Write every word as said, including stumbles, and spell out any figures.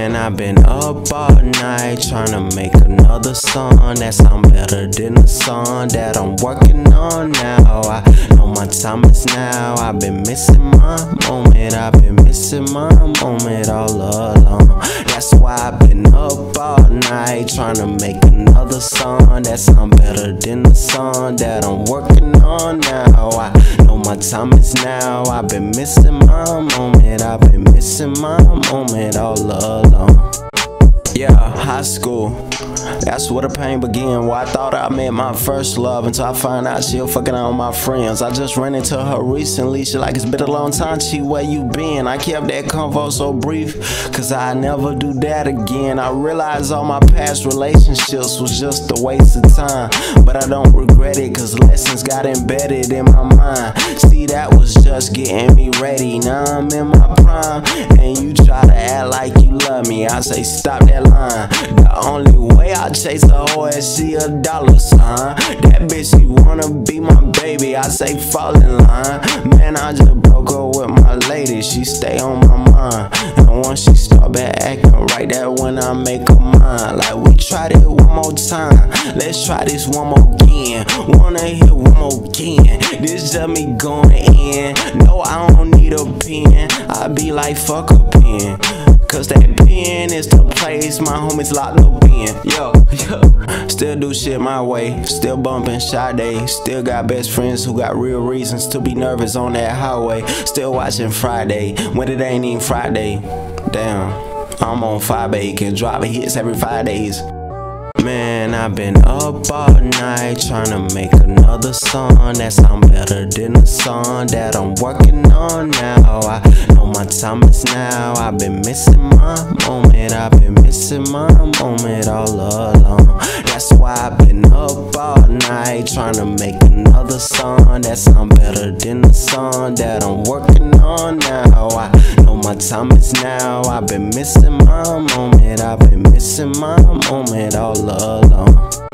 Man, I've been up all night trying to make another song that sound better than the song that I'm working on now. I know my time is now. I've been missing my moment. I've been missing my moment all along. That's why I've been up all night trying to make another song that sound better than the song that I'm working on now. I know my time is now. I've been missing my moment. I've been missing my moment all along. Yeah, high school, that's where the pain began. Well, I thought I met my first love until I find out she fucking out with my friends. I just ran into her recently. She like, it's been a long time, Chi, where you been? I kept that convo so brief, cause I never do that again. I realized all my past relationships was just a waste of time, but I don't regret it, cause lessons got embedded in my mind. See, that was just getting me ready. Now I'm in my prime, and you try to act like you love me. I say, stop that line. The only way I chase a hoe is see a dollar sign. That bitch, she wanna be my baby. I say fall in line. Man, I just broke up with my lady. She stay on my mind, and once she start back acting right, that when I make her mine. Like, we tried it one more time, let's try this one more again. Wanna hit one more again. This just me going in. No, I don't need a pen. I be like, fuck a pen, cause that pen is the place my homies locked up in. Yo, yo, still do shit my way, still bumping Sade. Still got best friends who got real reasons to be nervous on that highway. Still watching Friday when it ain't even Friday. Damn, I'm on five bacon, dropping hits every five days. Man, I've been up all night trying to make another song that sound better than the song that I'm working on now. I know my time is now. I've been missing my moment. I've been missing my moment all along. That's why I've been up all night trying to make another song that sound better than the song that I'm working on now. I know my time is now. I've been missing my moment. I've been missing my moment all along.